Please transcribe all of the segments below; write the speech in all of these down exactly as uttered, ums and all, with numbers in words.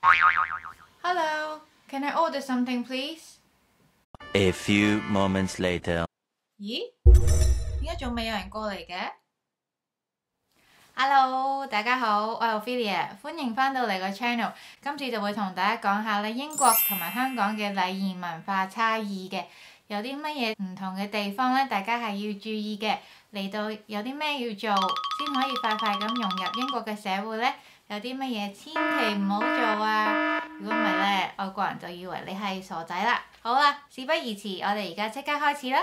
Hello, can I order something please? A few moments later. 咦？點解仲未有人過嚟嘅 ？Hello，大家好，我係 Ophelia，歡迎翻到嚟個 channel。今次就會同大家講下咧英國同埋香港嘅禮儀文化差異嘅，有啲乜嘢唔同嘅地方咧，大家係要注意嘅。嚟到有啲咩要做先可以快快咁融入英國嘅社會咧？有啲乜嘢千祈唔好做啊！如果唔係咧，外國人就以為你係傻仔啦。好啦，事不宜遲，我哋而家即刻開始啦。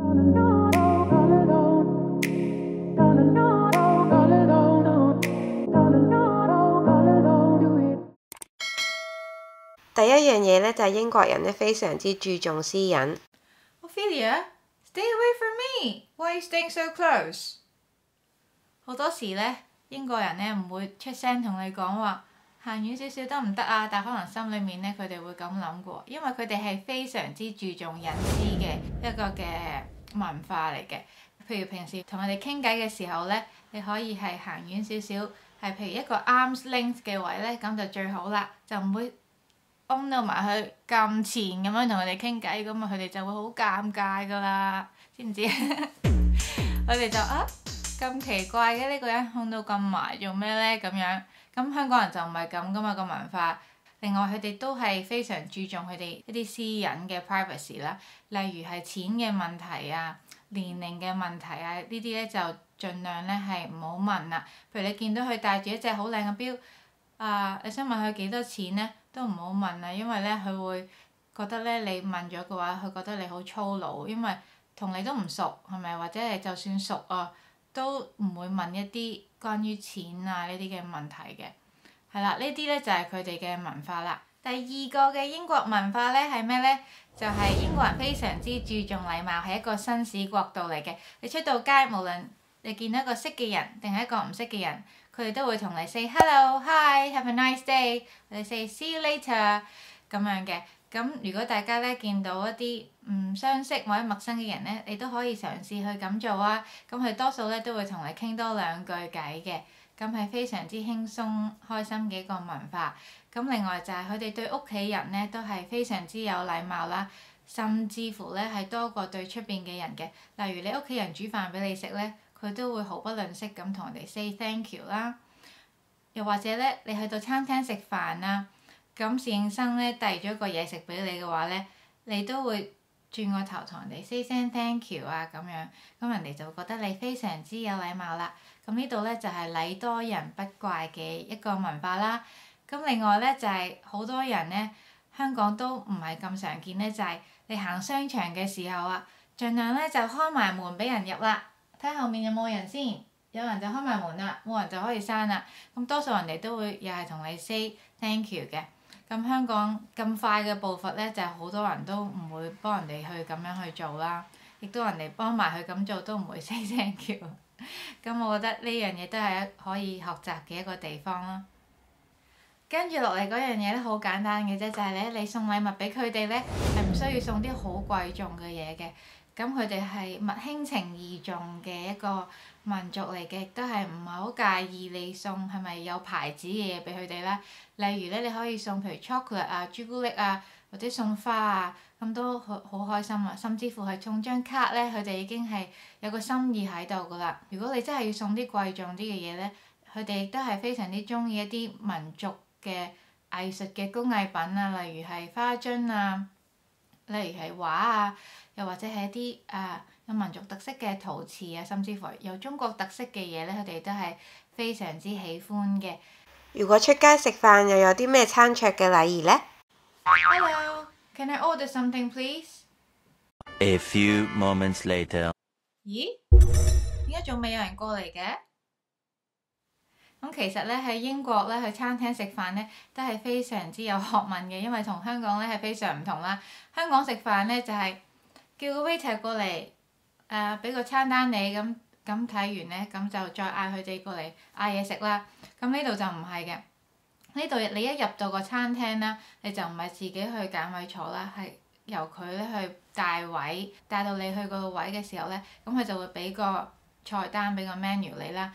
第一樣嘢咧就係英國人咧非常之注重私隱。 Ophelia, stay away from me. Why are you staying so close? 好多時咧，英國人咧唔會出聲同你講話，行遠少少得唔得啊？但可能心裡面咧佢哋會咁諗過，因為佢哋係非常之注重隱私嘅一個嘅文化嚟嘅。譬如平時同佢哋傾偈嘅時候咧，你可以係行遠少少，係譬如一個 arms length 嘅位咧，咁就最好啦，就唔會擁到埋去咁前咁樣同佢哋傾偈，咁啊佢哋就會好尷尬噶啦，知唔知？佢哋就啊咁奇怪嘅呢個人擁到咁埋做咩咧咁樣？咁香港人就唔係咁噶嘛個文化。另外佢哋都係非常注重佢哋一啲私隱嘅 privacy 啦，例如係錢嘅問題啊、年齡嘅問題啊，呢啲咧就盡量咧係唔好問啦。譬如你見到佢戴住一隻好靚嘅錶，啊，你想問佢幾多錢咧，都唔好問啦，因為咧佢會覺得咧你問咗嘅話，佢覺得你好粗魯，因為同你都唔熟，係咪？或者係就算熟啊，都唔會問一啲關於錢啊呢啲嘅問題嘅。係啦，呢啲咧就係佢哋嘅文化啦。第二個嘅英國文化咧係咩咧？就係、是、英國人非常之注重禮貌，係一個紳士國度嚟嘅。你出到街，無論你見到一個識嘅人定係一個唔識嘅人，佢哋都會同你 say hello, hi, have a nice day，或者 say see you later 咁樣嘅。咁如果大家咧見到一啲唔相識或者陌生嘅人咧，你都可以嘗試去咁做啊。咁佢多數咧都會同你傾多兩句偈嘅。咁係非常之輕鬆開心嘅一個文化。咁另外就係佢哋對屋企人咧都係非常之有禮貌啦，甚至乎咧係多過對出邊嘅人嘅。例如你屋企人煮飯俾你食咧，佢都會毫不吝嗇咁同人哋 say thank you 啦。又或者咧，你去到餐廳食飯啊，咁侍應生咧遞咗個嘢食俾你嘅話咧，你都會轉個頭同人哋 say 聲 thank you 啊咁樣，咁人哋就會覺得你非常之有禮貌啦。咁呢度咧就係禮多人不怪嘅一個文化啦。咁另外咧就係好多人咧，香港都唔係咁常見咧，就係你行商場嘅時候啊，盡量咧就開埋門俾人入啦，睇後面有冇人先，有人就開埋門啦，冇人就可以閂啦。咁多數人哋都會又係同你 say thank you 嘅。咁香港咁快嘅步伐咧，就係好多人都唔會幫人哋去咁樣去做啦，亦都人哋幫埋佢咁做都唔會 say thank you。咁我覺得呢樣嘢都係可以學習嘅一個地方啦。跟住落嚟嗰樣嘢咧，好簡單嘅啫，就係咧你送禮物俾佢哋咧，係唔需要送啲好貴重嘅嘢嘅。咁佢哋係物輕情義重嘅一個民族嚟嘅，亦都係唔係好介意你送係咪有牌子嘅嘢俾佢哋啦。例如咧，你可以送譬如 chocolate 啊、朱古力啊，或者送花啊，咁都好好開心啊。甚至乎係送張卡咧，佢哋已經係有個心意喺度噶啦。如果你真係要送啲貴重啲嘅嘢咧，佢哋亦都係非常之中意一啲民族嘅藝術嘅工藝品啊，例如係花樽啊，例如係畫啊，又或者係一啲啊有民族特色嘅陶瓷啊，甚至乎有中國特色嘅嘢咧，佢哋都係非常之喜歡嘅。 如果出街食飯又有啲咩餐桌嘅禮儀呢？ Hello, can I order something please? A few moments later. 咦？點解仲未有人過嚟嘅？咁其實咧喺英國咧去餐廳食飯咧都係非常之有學問嘅，因為同香港咧係非常唔同啦。香港食飯咧就係、是、叫個 waiter 過嚟，誒俾個餐單你，咁咁睇完咧咁就再嗌佢哋過嚟嗌嘢食啦。咁呢度就唔係嘅，呢度你一入到個餐廳啦，你就唔係自己去揀位坐啦，係由佢咧去帶位，帶到你去個位嘅時候咧，咁佢就會俾個菜單俾個 menu 你啦。咁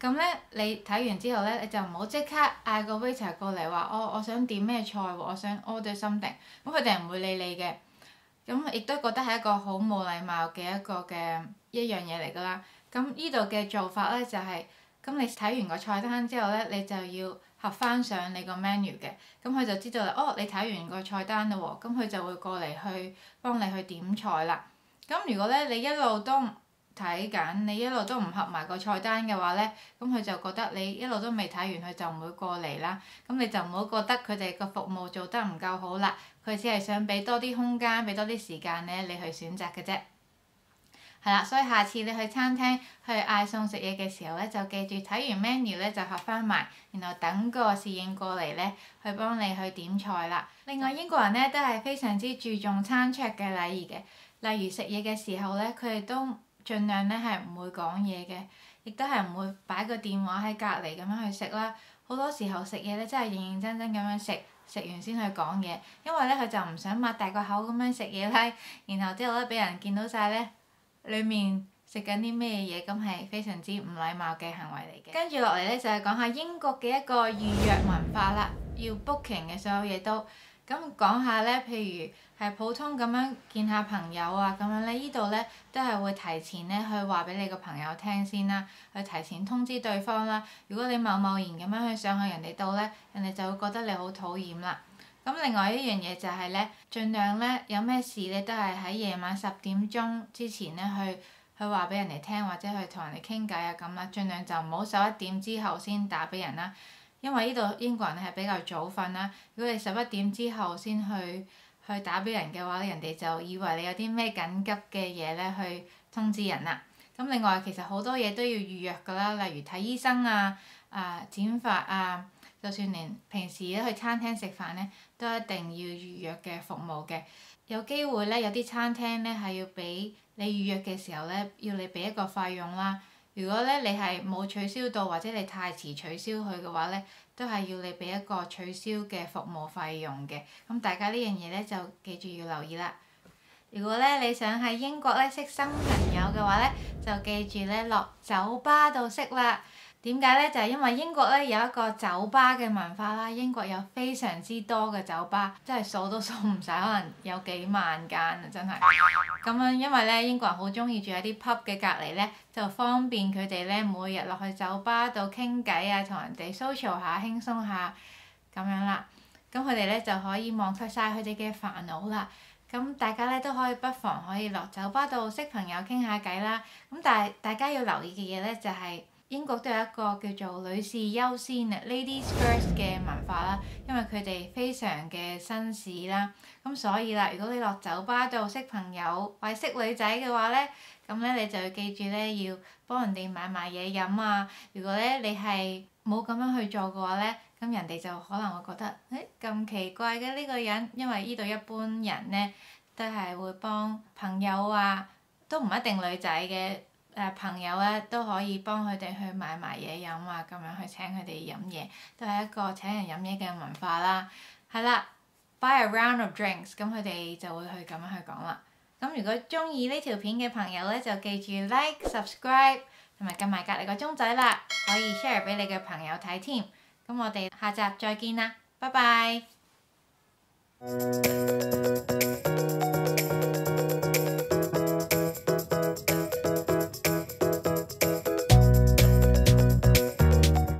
咁咧，你睇完之後咧，你就唔好即刻嗌個 waiter 過嚟話，哦，我想點咩菜喎，我想 order something，咁佢哋唔會理你嘅。咁亦都覺得係一個好冇禮貌嘅一個嘅一樣嘢嚟㗎啦。咁呢度嘅做法咧就係、是，咁你睇完個菜單之後咧，你就要合翻上你個 menu 嘅。咁佢就知道啦，哦，你睇完個菜單啦喎，咁佢就會過嚟去幫你去點菜啦。咁如果咧你一路都睇緊，你一路都唔合埋個菜單嘅話咧，咁佢就覺得你一路都未睇完，佢就唔會過嚟啦。咁你就唔好覺得佢哋個服務做得唔夠好啦，佢只係想俾多啲空間，俾多啲時間咧，你去選擇嘅啫。係啦，所以下次你去餐廳去嗌餸食嘢嘅時候咧，就記住睇完 menu 咧就合翻埋，然後等個侍應過嚟咧去幫你去點菜啦。另外英國人咧都係非常之注重餐桌嘅禮儀嘅，例如食嘢嘅時候咧，佢哋都盡量咧係唔會講嘢嘅，亦都係唔會擺個電話喺隔離咁樣去食啦。好多時候食嘢咧真係認認真真咁樣食，食完先去講嘢，因為咧佢就唔想擘大個口咁樣食嘢啦，然後之後咧俾人見到晒咧裡面食緊啲咩嘢，咁係非常之唔禮貌嘅行為嚟嘅。跟住落嚟咧就係講下英國嘅一個預約文化啦，要 booking 嘅所有嘢都。咁講下咧，譬如係普通咁樣見下朋友啊咁樣咧，依度咧都係會提前咧去話俾你個朋友聽先啦，去提前通知對方啦。如果你貿貿然咁樣去上去人哋度咧，人哋就會覺得你好討厭啦。咁另外一樣嘢就係咧，盡量咧有咩事咧都係喺夜晚十點鐘之前咧去去話俾人哋聽，或者去同人哋傾偈啊咁啦。盡量就唔好十一點之後先打俾人啦。因為呢度英國人係比較早瞓啦，如果你十一點之後先去去打俾人嘅話咧，人哋就以為你有啲咩緊急嘅嘢咧去通知人啦。咁另外其實好多嘢都要預約㗎啦，例如睇醫生啊、啊剪髮啊，就算連平時咧去餐廳食飯咧，都一定要預約嘅服務嘅。有機會咧，有啲餐廳咧係要俾你預約嘅時候咧，要你俾一個費用啦。如果咧你係冇取消到，或者你太遲取消佢嘅話咧，都係要你俾一個取消嘅服務費用嘅。咁大家呢樣嘢咧就記住要留意啦。如果咧你想喺英國咧識新朋友嘅話咧，就記住咧落酒吧度識啦。點解咧？就係因為英國咧有一個酒吧嘅文化啦。英國有非常之多嘅酒吧，真係數都數唔晒，可能有幾萬間啊！真係。咁樣因為咧英國人好中意住喺啲 pub 嘅隔離咧，就方便佢哋咧每日落去酒吧度傾偈啊，同人哋 social 下、輕鬆下咁樣啦。咁佢哋咧就可以忘卻晒佢哋嘅煩惱啦。咁大家咧都可以不妨可以落酒吧度識朋友傾下偈啦。咁但係大家要留意嘅嘢咧就係、是。英國都有一個叫做女士優先啊 （Ladies First） 嘅文化啦，因為佢哋非常嘅紳士啦，咁所以啦，如果你落酒吧度識朋友或者識女仔嘅話咧，咁咧你就要記住咧要幫人哋買埋嘢飲啊。如果咧你係冇咁樣去做嘅話咧，咁人哋就可能會覺得誒咁奇怪嘅呢個人，因為呢度一般人咧都係會幫朋友啊，都唔一定女仔嘅。誒、呃、朋友咧都可以幫佢哋去買埋嘢飲啊，咁樣去請佢哋飲嘢，都係一個請人飲嘢嘅文化啦。係啦 ，buy a round of drinks，咁佢哋就會去咁樣去講啦。咁如果中意呢條片嘅朋友咧，就記住 like、subscribe 同埋撳埋隔離個鐘仔啦，可以 share 俾你嘅朋友睇添。咁我哋下集再見啦，拜拜。